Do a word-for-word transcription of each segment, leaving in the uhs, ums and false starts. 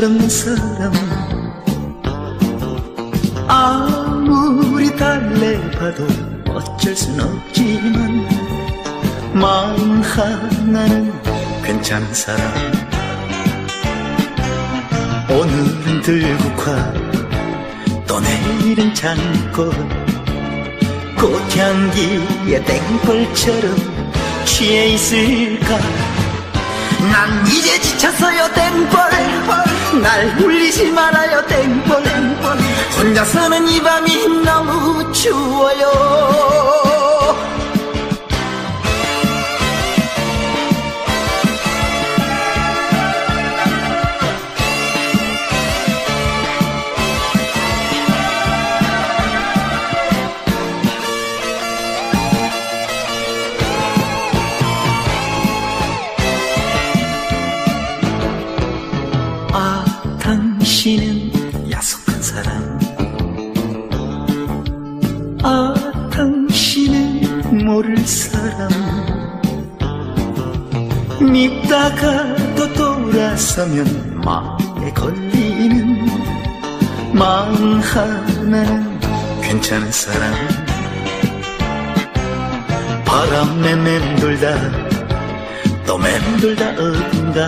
철없는 사람 아무리 달래봐도 어쩔 순 없지만 마음 하나는 괜찮은 사람 오늘은 들국화 또 내일은 장꽃 꽃향기에 땡벌처럼 취해 있을까 난 이제 지쳤어요 땡벌 날 울리지 말아요 땡벌 혼자서는 이 밤이 너무 추워요 당신은 야속한 사람 아 당신은 모를 사람 밉다가도 돌아서면 마음에 걸리는 마음 하나는 괜찮은 사람 바람에 맴돌다 또 맴돌다 어딘가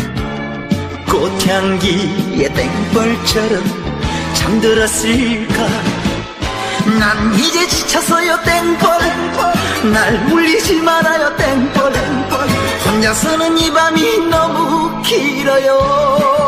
꽃향기에 땡벌처럼 잠들었을까 난 이제 지쳤어요 땡벌 날 울리지 말아요 땡벌 혼자서는 이 밤이 너무 길어요